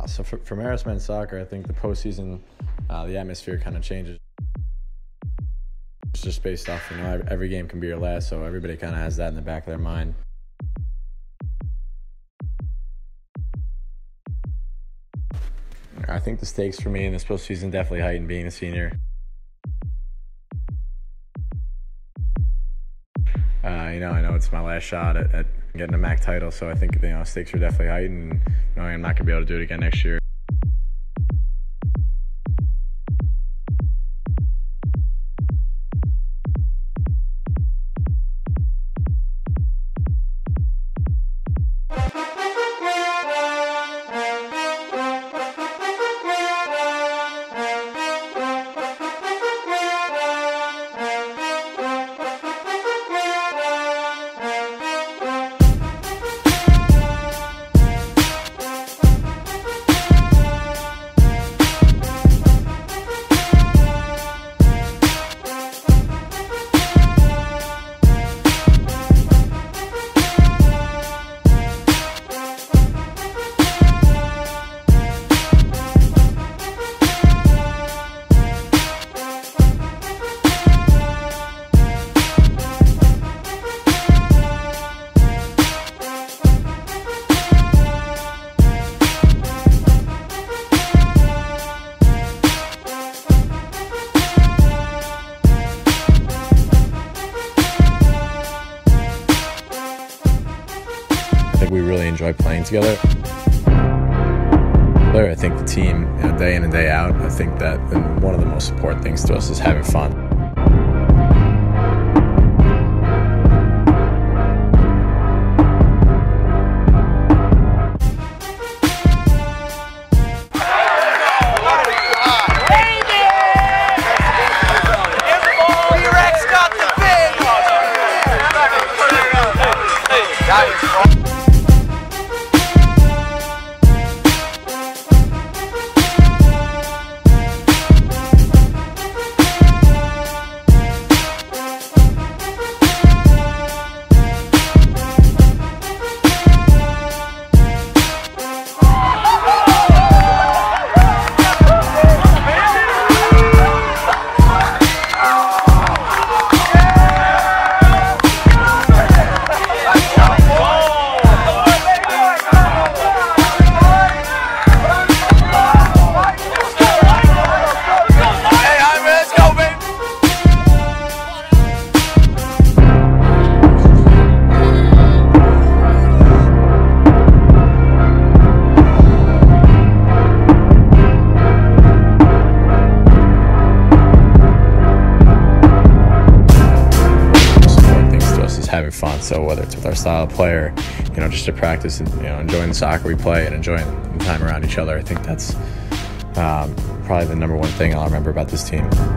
So for Marist men's soccer, I think the postseason, the atmosphere kind of changes. It's just based off, every game can be your last, so everybody kind of has that in the back of their mind. I think the stakes for me in this postseason definitely heightened being a senior. I know it's my last shot at getting a MAC title, so I think stakes are definitely heightened, and knowing I'm not going to be able to do it again next year. I think we really enjoy playing together. I think the team, day in and day out, I think that one of the most important things to us is having fun. Having fun, so whether it's with our style of player, just to practice and enjoying the soccer we play and enjoying the time around each other, I think that's probably the #1 thing I'll remember about this team.